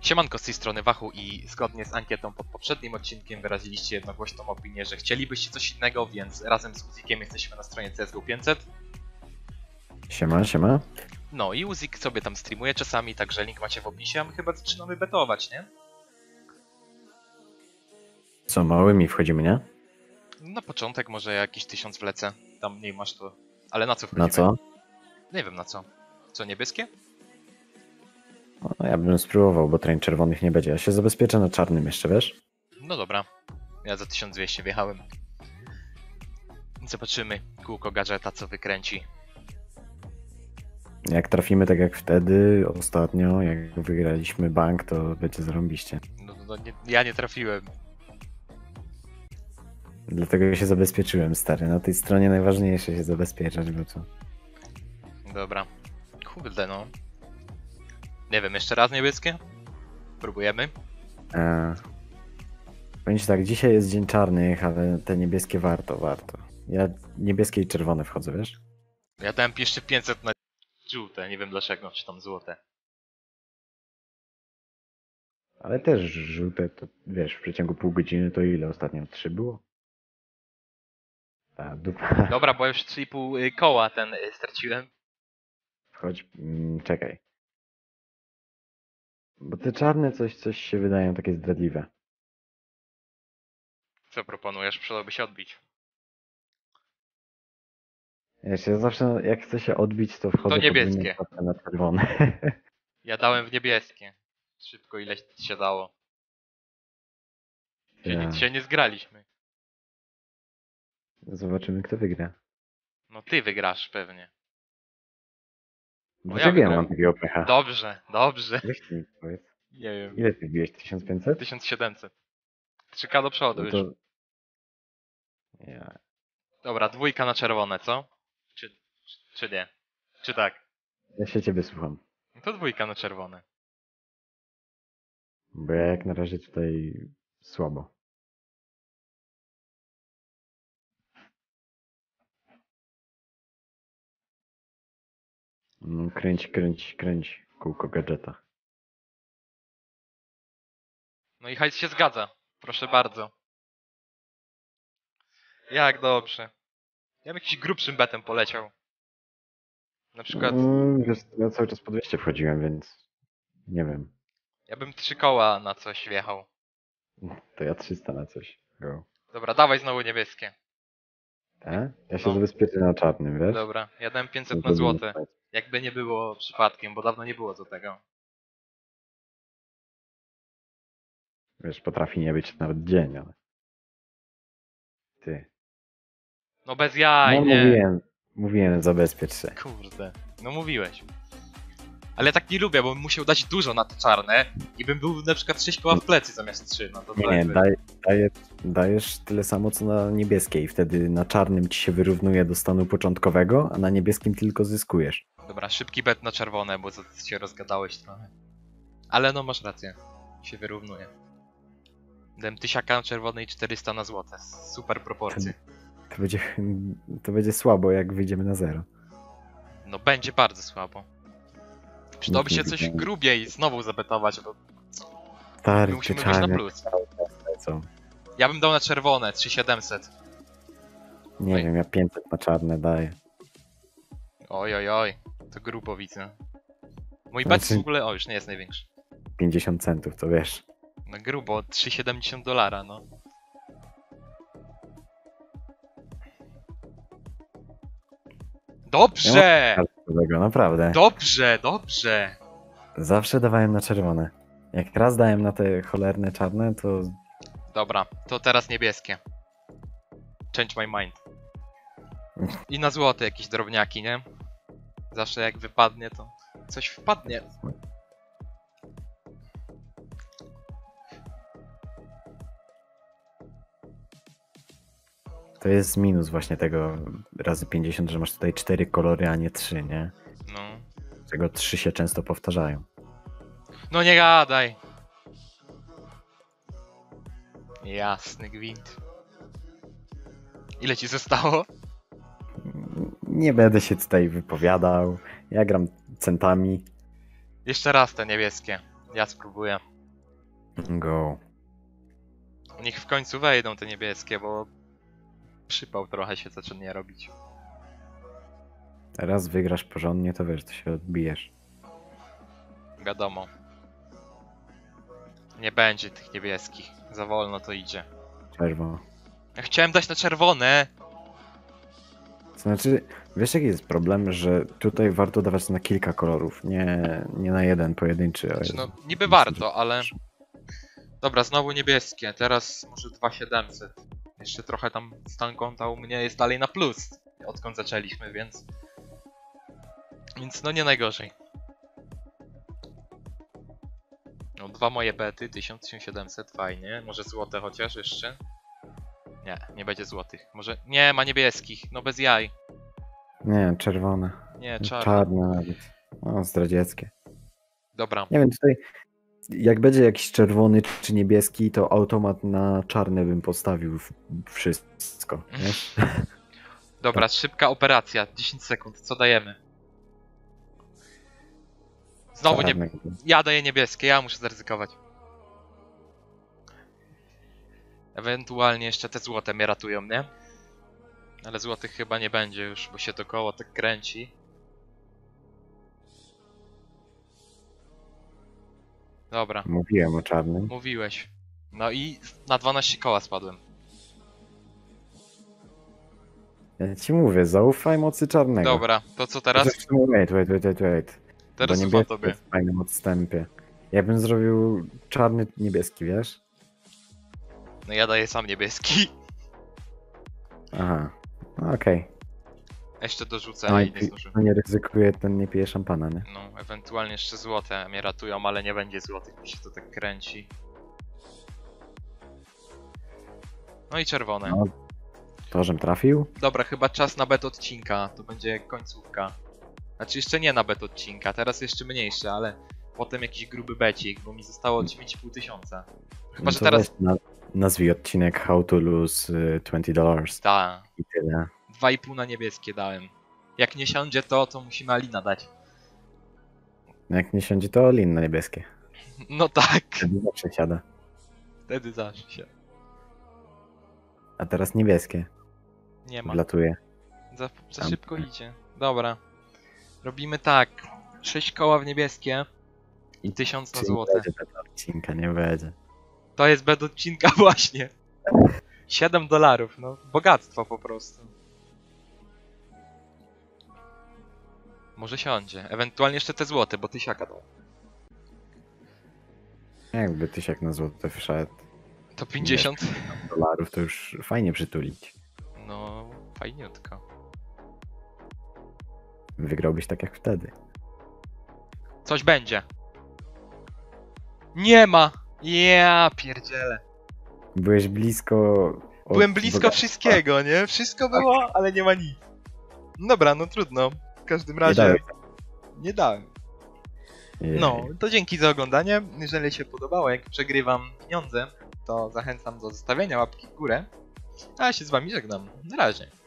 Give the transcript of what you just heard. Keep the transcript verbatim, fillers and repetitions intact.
Siemanko, z tej strony Wachu i zgodnie z ankietą pod poprzednim odcinkiem wyraziliście jednogłośną opinię, że chcielibyście coś innego, więc razem z Uzikiem jesteśmy na stronie C S G O pięćset. Siema, siema. No i Uzik sobie tam streamuje czasami, także link macie w opisie, a my chyba zaczynamy betować, nie? Co, małymi wchodzimy, nie? Na początek może jakiś tysiąc wlecę, tam mniej masz to... Ale na co wchodzimy? Na co? Nie wiem na co. Co, niebieskie? No, ja bym spróbował, bo train czerwonych nie będzie. Ja się zabezpieczę na czarnym jeszcze, wiesz? No dobra. Ja za tysiąc dwieście wjechałem. Zobaczymy kółko gadżeta, co wykręci. Jak trafimy tak jak wtedy, ostatnio, jak wygraliśmy bank, to będzie zarąbiście. No, no nie, ja nie trafiłem. Dlatego się zabezpieczyłem, stary. Na tej stronie najważniejsze się zabezpieczać, bo co? Dobra. Kurde no. Nie wiem, jeszcze raz niebieskie? Próbujemy? Eee, powiem ci tak, dzisiaj jest dzień czarnych, ale te niebieskie warto, warto. Ja niebieskie i czerwone wchodzę, wiesz? Ja dałem jeszcze pięćset na żółte, nie wiem dlaczego, czy tam złote. Ale też żółte, to wiesz, w przeciągu pół godziny to ile ostatnio? Trzy było? Ta dupa. Dobra, bo już trzy i pół koła ten y, straciłem. Wchodź, mm, czekaj. Bo te czarne coś, coś się wydają takie zdradliwe. Co proponujesz? Przydałoby się odbić. Wiesz, ja zawsze jak chcę się odbić, to wchodzę To niebieskie. podwójnie na czerwone. Ja dałem w niebieskie. Szybko ileś się dało. Się, Ja. nie, się nie zgraliśmy. Zobaczymy, kto wygra. No ty wygrasz pewnie. Dlaczego ja, mam takiego pecha? Dobrze, dobrze. Weź mi powiedz. Nie wiem. Ile ty wbiłeś? tysiąc pięćset? tysiąc siedemset. trzy K do przodu No już. to... Ja. Dobra, dwójka na czerwone, co? Czy, czy nie? Czy tak? ja się ciebie słucham. No to dwójka na czerwone. Bo ja jak na razie tutaj słabo. No, kręć, kręć, kręć kółko gadżeta. No i hajs się zgadza. Proszę bardzo. Jak dobrze. Ja bym jakiś grubszym betem poleciał. Na przykład... Mm, wiesz, ja cały czas po dwieście wchodziłem, więc nie wiem. Ja bym trzy koła na coś wjechał. To ja trzysta na coś. Go. Dobra, dawaj znowu niebieskie. Tak? Ja się No. zabezpieczę na czarnym, wiesz? Dobra, ja dałem pięćset No to na złote. nie- Jakby nie było przypadkiem, bo dawno nie było do tego. Wiesz, potrafi nie być nawet dzień, ale... Ty. No bez jaj, No nie. mówiłem, mówiłem, zabezpiecz się. Kurde, no mówiłeś. Ale ja tak nie lubię, bo bym musiał dać dużo na te czarne i bym był na przykład sześć koła w plecy zamiast trzy. No to Nie, to nie, jakby- daj, daje, dajesz tyle samo co na niebieskiej. Wtedy na czarnym ci się wyrównuje do stanu początkowego, a na niebieskim tylko zyskujesz. Dobra, szybki bet na czerwone, bo to się rozgadałeś trochę. Ale no masz rację, się wyrównuje. Dałem tysiaka na czerwone i czterysta na złote. Super proporcje. To będzie, to będzie słabo, jak wyjdziemy na zero. No będzie bardzo słabo. Przydałoby Nikt się nie coś widział. grubiej znowu zabetować, bo Stary, my musimy te wejść na czarne plus. lecą. Ja bym dał na czerwone, trzy tysiące siedemset. Nie Oj. wiem, ja pięćset na czarne daję. Oj, oj, oj, to grubo widzę. Mój bet Znaczy- w ogóle, o już nie jest największy. pięćdziesiąt centów, to wiesz. No grubo, trzy przecinek siedemdziesiąt dolara, no. Dobrze! Tego, naprawdę. Dobrze, dobrze! Zawsze dawałem na czerwone. Jak raz dałem na te cholerne czarne, to Dobra, to teraz niebieskie. Change my mind. I na złote jakieś drobniaki, nie? Zawsze jak wypadnie, to coś wpadnie. to jest minus właśnie tego razy pięćdziesiąt, że masz tutaj cztery kolory, a nie trzy, nie? No. Z czego trzy się często powtarzają. No nie gadaj! Jasny gwint. Ile ci zostało? Nie będę się tutaj wypowiadał. Ja gram centami. Jeszcze raz te niebieskie. Ja spróbuję. Go. Niech w końcu wejdą te niebieskie, bo przypał trochę się zaczyna robić. Raz wygrasz porządnie, to wiesz, to się odbijesz. Wiadomo. Nie będzie tych niebieskich. Za wolno to idzie. Czerwono. Ja chciałem dać na czerwone. Znaczy, wiesz jaki jest problem, że tutaj warto dawać na kilka kolorów, nie, nie na jeden pojedynczy. o Znaczy, Jezu. no, niby warto, ale... Dobra, znowu niebieskie. Teraz może dwa tysiące siedemset. Jeszcze trochę tam stan konta u mnie jest dalej na plus. Odkąd zaczęliśmy, więc... Więc no nie najgorzej. No, dwa moje bety, tysiąc, tysiąc siedemset, fajnie. Może złote chociaż jeszcze? Nie, nie będzie złotych. Może... Nie, ma niebieskich, no bez jaj. Nie, czerwone. Nie, czarne. Czarne nawet. O, zdradzieckie. Dobra, Nie wiem, tutaj jak będzie jakiś czerwony czy niebieski, to automat na czarny bym postawił w- wszystko, wiesz? dobra, szybka operacja, dziesięć sekund, co dajemy? Znowu nie... Czarny. Ja daję niebieskie, ja muszę zaryzykować. Ewentualnie jeszcze te złote mnie ratują, nie? Ale złotych chyba nie będzie już, bo się to koło tak kręci. Dobra, Mówiłem o czarnym. mówiłeś. No i na dwanaście koła spadłem. Ja ci mówię, zaufaj mocy czarnego. Dobra, to co teraz? Zresztą, wait, wait, wait, wait, wait. Teraz Bo ufam niebieski tobie. jest w fajnym odstępie. Ja bym zrobił czarny, niebieski, wiesz? No ja daję sam niebieski. Aha, no okej. Jeszcze dorzucę, No ale i nie pi- zdążyłem. no nie ryzykuje, ten nie pije szampana, nie? No, ewentualnie jeszcze złote mnie ratują, ale nie będzie złotych, mi się to tak kręci. No i czerwone. No. To, żem trafił? Dobra, chyba czas na bet odcinka, to będzie końcówka. Znaczy jeszcze nie na bet odcinka, teraz jeszcze mniejszy, ale potem jakiś gruby becik, bo mi zostało dziewięć i pół tysiąca. Chyba, No że to teraz... weź Na, nazwij odcinek How to Lose y, dwadzieścia dolarów Ta, i tyle. dwa i pół na niebieskie dałem. Jak nie siądzie to, to musimy Alina dać. Jak nie siądzie, to lin na niebieskie. No tak, Wtedy zawsze siada. wtedy zawsze się. A teraz niebieskie. Nie ma. Wlatuje. Za, za Tam. szybko idzie. Dobra. Robimy tak. sześć koła w niebieskie i tysiąc na Czyli złote. będzie tego odcinka, nie będzie. To jest bez odcinka właśnie. siedem dolarów, no. Bogactwo po prostu. Może siądzie. Ewentualnie jeszcze te złote, bo tysiaka dał. Jakby tysiak na złote wszedł To pięćdziesiąt. dolarów, to już fajnie przytulić. No, fajniutko. Wygrałbyś tak jak wtedy. Coś będzie. Nie ma! Ja pierdzielę. Byłeś blisko... od Byłem blisko bogactwa. wszystkiego, nie? Wszystko było, ale nie ma nic. Dobra, no trudno. W każdym Nie razie dałeś. nie dałem. Jej. No, to dzięki za oglądanie. Jeżeli się podobało, jak przegrywam pieniądze, to zachęcam do zostawienia łapki w górę. A ja się z wami żegnam. Na razie.